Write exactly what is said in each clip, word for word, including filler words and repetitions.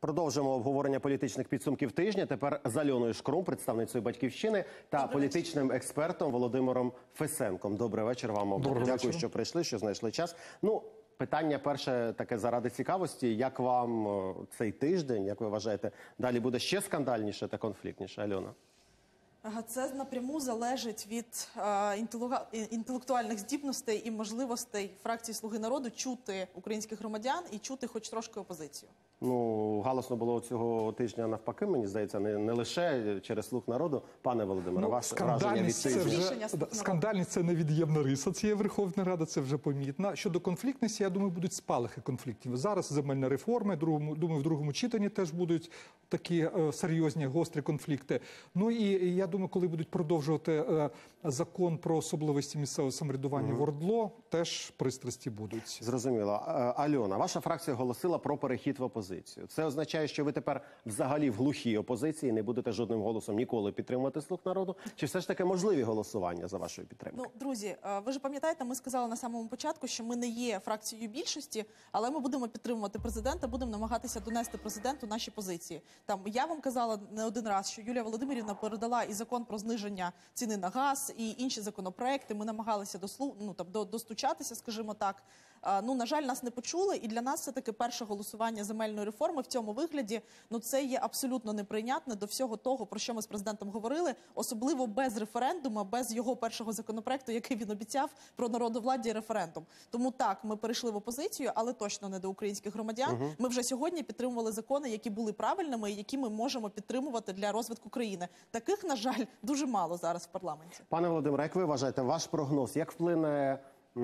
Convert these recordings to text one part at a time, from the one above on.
Продовжимо обговорення політичних підсумків тижня. Тепер з Альоною Шкрум, представницею «Батьківщини», та Добрий політичним вечір. експертом Володимиром Фесенком. Добрий вечір вам обом. Дякую, вечір. що прийшли, що знайшли час. Ну, питання перше таке заради цікавості. Як вам цей тиждень, як ви вважаєте, далі буде ще скандальніше та конфліктніше, Альона? Це напряму залежить від е, інтелектуальних здібностей і можливостей фракції «Слуги народу» чути українських громадян і чути хоч трошки опозицію. Ну, галасно було цього тижня навпаки, мені здається, не, не лише через «Слуг народу». Пане Володимире, ну, ваше враження від це вже, скандальність – це невід'ємна риса цієї Верховної Ради, це вже помітно. Щодо конфліктності, я думаю, будуть спалахи конфліктів. Зараз земельна реформа, другому, думаю, в другому читанні теж будуть такі е, серйозні, гострі конфлікти. Ну і я думаю, коли будуть продовжувати е, закон про особливості місцевого самоврядування угу. в ОРДЛО, теж пристрасті будуть. Зрозуміло. Альона, ваша фракція оголосила про перехід в опозицію. Це означає, що ви тепер взагалі в глухій опозиції, не будете жодним голосом ніколи підтримувати «Слуг народу»? Чи все ж таки можливі голосування за вашою підтримкою? Ну, друзі, ви ж пам'ятаєте, ми сказали на самому початку, що ми не є фракцією більшості, але ми будемо підтримувати президента, будемо намагатися донести президенту наші позиції. Там я вам казала не один раз, що Юлія Володимирівна передала і закон про зниження ціни на газ, і інші законопроекти. Ми намагалися дослу... ну, там, до... достучатися, скажімо так. А, ну, на жаль, нас не почули, і для нас все-таки перше голосування земельної реформи в цьому вигляді, ну, це є абсолютно неприйнятне до всього того, про що ми з президентом говорили, особливо без референдуму, без його першого законопроекту, який він обіцяв про народовладдя і референдум. Тому так, ми перейшли в опозицію, але точно не до українських громадян. Угу. Ми вже сьогодні підтримували закони, які були правильними і які ми можемо підтримувати для розвитку країни. Таких, на жаль, дуже мало зараз в парламенті. Пане Володимире, як ви вважаєте, ваш прогноз, як вплине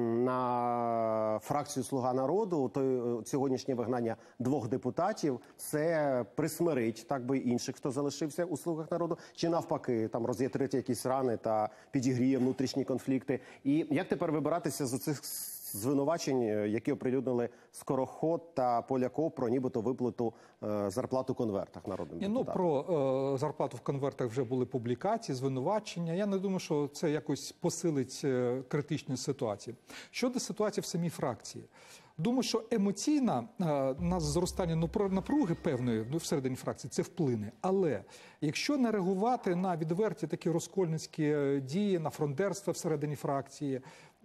на фракцію «Слуга народу» то сьогоднішнє вигнання двох депутатів? Це присмирить, так би, інших, хто залишився у «Слугах народу», чи навпаки, там роз'ятрить якісь рани та підігріє внутрішні конфлікти? І як тепер вибиратися з цих звинувачень, які оприлюднили Скороход та Поляков про нібито виплату е, зарплат у конвертах народним депутатам? Ну, про е, зарплату в конвертах вже були публікації, звинувачення. Я не думаю, що це якось посилить е, критичну ситуацію. Щодо ситуації в самій фракції. Думаю, що емоційна е, на зростання напруги певної ну, всередині фракції це вплине. Але якщо не реагувати на відверті такі розкольницькі дії, на фрондерство всередині фракції,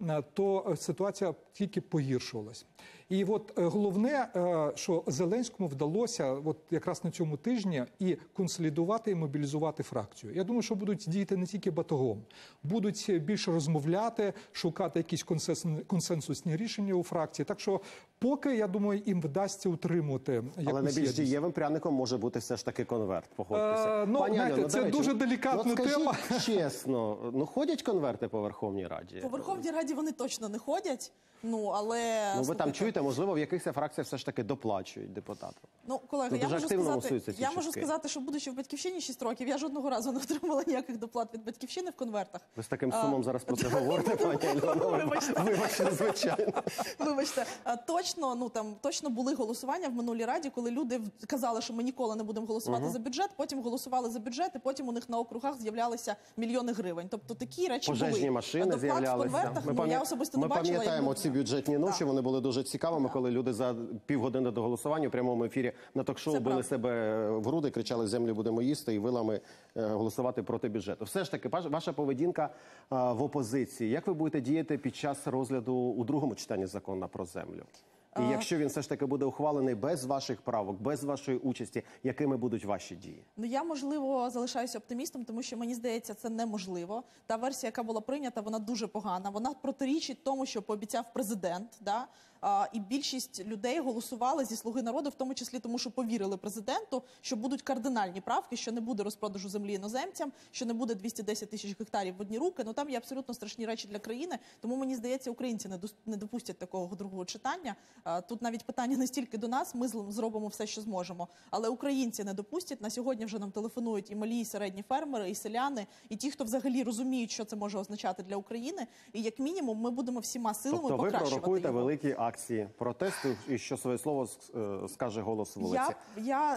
то ситуація тільки погіршувалась. І от головне, що Зеленському вдалося от якраз на цьому тижні і консолідувати, і мобілізувати фракцію. Я думаю, що будуть діяти не тільки батогом, будуть більше розмовляти, шукати якісь консенсусні рішення у фракції. Так що поки, я думаю, їм вдасться утримувати якусь. Але найбільш дієвим пряником може бути все ж таки конверт, погодьтеся. Е, ну, Пані знаєте, Альоно, це речі, дуже делікатна ну, тема. Чесно, ну ходять конверти по Верховній Раді? По Верховній Раді вони точно не ходять. Ну, але... Ну, ви там чуєте, можливо, в якихось фракціях все ж таки доплачують депутатам. Ну, колеги, я можу, сказати, я можу сказати, що будучи в «Батьківщині» шість років, я жодного разу не отримала ніяких доплат від «Батьківщини» в конвертах. Ви з таким сумом а... зараз про це говорите, пані Альоно? Вибачте. Вибачте, звичайно. Вибачте. Точно, ну, там, точно були голосування в минулій Раді, коли люди казали, що ми ніколи не будемо голосувати угу. за бюджет, потім голосували за бюджет, і потім у них на округах з'являлися мільйони гривень. Тобто такі речі Пожежні були. машини з'являлися. Ну, я особисто не ми бачила. Ми пам'ятаємо ці бюджетні ночі. Вони були дуже цікавими, коли люди за півгодини до голосування у прямому ефірі на ток-шоу били себе в груди, кричали «Землю будемо їсти» і вилами е, голосувати проти бюджету. Все ж таки, ваша поведінка е, в опозиції. Як ви будете діяти під час розгляду у другому читанні закону про землю? І якщо він все ж таки буде ухвалений без ваших правок, без вашої участі, якими будуть ваші дії? Ну, я, можливо, залишаюся оптимістом, тому що, мені здається, це неможливо. Та версія, яка була прийнята, вона дуже погана. Вона протирічить тому, що пообіцяв президент, да? А, і більшість людей голосували зі «Слуги народу», в тому числі тому, що повірили президенту, що будуть кардинальні правки, що не буде розпродажу землі іноземцям, що не буде двісті десять тисяч гектарів в одні руки. Ну, там є абсолютно страшні речі для країни, тому, мені здається, українці не допустять такого другого читання. Тут навіть питання не стільки до нас, ми зробимо все, що зможемо. Але українці не допустять. На сьогодні вже нам телефонують і малі, і середні фермери, і селяни, і ті, хто взагалі розуміють, що це може означати для України. І як мінімум ми будемо всіма силами тобто покращувати ви пророкуєте його. великі акції протесту, і що своє слово скаже голос вулиці? Я... я...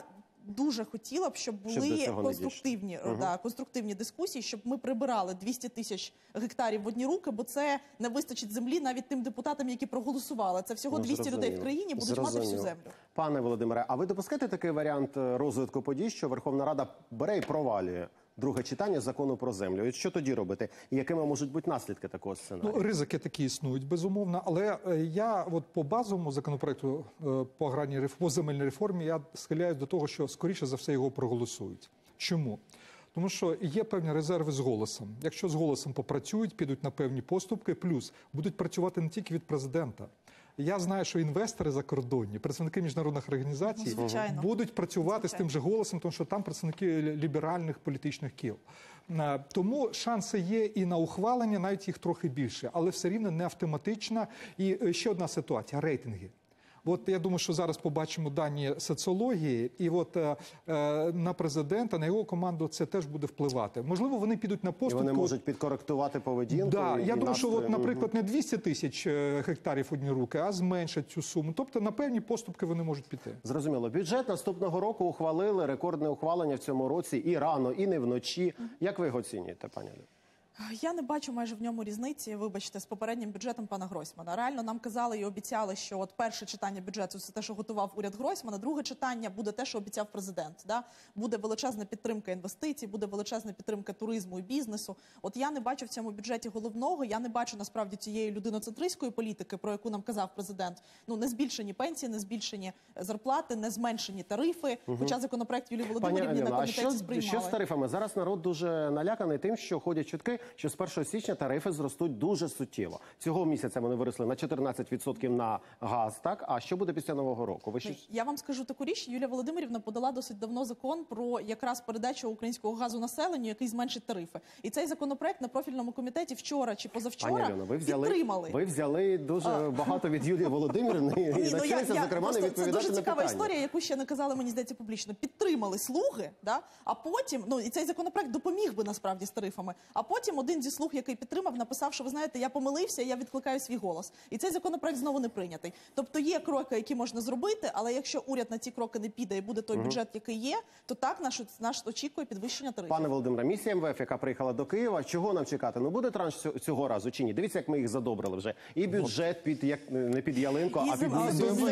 дуже хотіла б, щоб Щоб до були цього не конструктивні, да, конструктивні дискусії, щоб ми прибирали двісті тисяч гектарів в одні руки, бо це не вистачить землі навіть тим депутатам, які проголосували. Це всього Ну, двісті людей в зрозуміло. країні будуть мати всю Зрозуміло. землю. Пане Володимире, а ви допускаєте такий варіант е, розвитку подій, що Верховна Рада бере і провалює друге читання закону про землю? І що тоді робити? І якими можуть бути наслідки такого сценарію? Ну, ризики такі існують, безумовно. Але е, я от по базовому законопроекту е, по аграрній реф- по земельній реформі я схиляюсь до того, що скоріше за все його проголосують. Чому? Тому що є певні резерви з голосом. Якщо з голосом попрацюють, підуть на певні поступки, плюс будуть працювати не тільки від президента. Я знаю, що інвестори закордонні, представники міжнародних організацій Ну, звичайно. будуть працювати з тим же голосом, тому що там представники ліберальних політичних кіл. Е, Тому шанси є і на ухвалення, навіть їх трохи більше, але все рівно не автоматично. І е, ще одна ситуація – рейтинги. От я думаю, що зараз побачимо дані соціології, і от е, е, на президента, на його команду це теж буде впливати. Можливо, вони підуть на І поступки. вони можуть підкоректувати поведінку? Да, і, я і думаю, що, от, настрої? наприклад, не двісті тисяч е, гектарів одні руки, а зменшать цю суму. Тобто на певні поступки вони можуть піти. Зрозуміло. Бюджет наступного року ухвалили, рекордне ухвалення в цьому році і рано, і не вночі. Як ви його оцінюєте, пані Олю? Я не бачу майже в ньому різниці, вибачте, з попереднім бюджетом пана Гройсмана. Реально нам казали і обіцяли, що от перше читання бюджету – це те, що готував уряд Гройсмана, друге читання буде те, що обіцяв президент. Да? Буде величезна підтримка інвестицій, буде величезна підтримка туризму і бізнесу. От я не бачу в цьому бюджеті головного, я не бачу насправді цієї людиноцентристської політики, про яку нам казав президент. Ну, не збільшені пенсії, не збільшені зарплати, не зменшені тарифи, угу. хоча законопроект Юлії Володимирівні на а комітеті що, сприймали. що з тарифами? Зараз народ дуже наляканий тим, що ходять чутки, що з першого січня тарифи зростуть дуже суттєво. Цього місяця вони виросли на чотирнадцять відсотків на газ, так? А що буде після Нового року? Ви щось... Я вам скажу таку річ. Юлія Володимирівна подала досить давно закон про якраз передачу українського газу населенню, який зменшить тарифи. І цей законопроект на профільному комітеті вчора чи позавчора Пані Альона, ви взяли, підтримали. ви взяли дуже а. багато від Юлії Володимирівни і Ні, ну, я, навчилися, я, зокрема, не просто відповідати це дуже на цікава питання. історія, яку ще не казали, мені здається, публічно. Підтримали слуги, да? А потім, ну і цей законопроект допоміг би насправді з тарифами, а потім один зі слуг, який підтримав, написав, що ви знаєте, я помилився, я відкликаю свій голос. І цей законопроект знову не прийнятий. Тобто є кроки, які можна зробити, але якщо уряд на ці кроки не піде і буде той бюджет, який є, то так наш, наш очікує підвищення тарифів. Пане Володимире, місія ем ве еф, яка приїхала до Києва, чого нам чекати? Ну буде транш цього разу чи ні? Дивіться, як ми їх задобрили вже. І бюджет під як не під ялинку, а під місію ем ве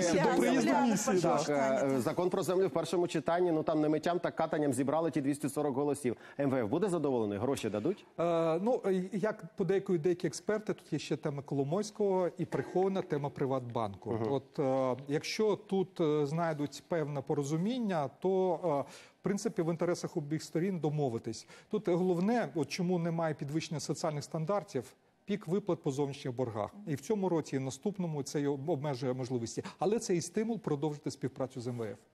еф. Так, е, закон про землю в першому читанні, ну там не миттям, так катанням зібрали ті двісті сорок голосів. ем ве еф буде задоволений? Гроші дадуть? Е, ну, як подейкують деякі експерти, тут є ще тема Коломойського і прихована тема Приватбанку. Uh-huh. От е, якщо тут е, знайдуть певне порозуміння, то е, в принципі в інтересах обох сторін домовитись. Тут головне, от чому немає підвищення соціальних стандартів, пік виплат по зовнішніх боргах. І в цьому році, і в наступному це обмежує можливості. Але це і стимул продовжити співпрацю з ем ве еф.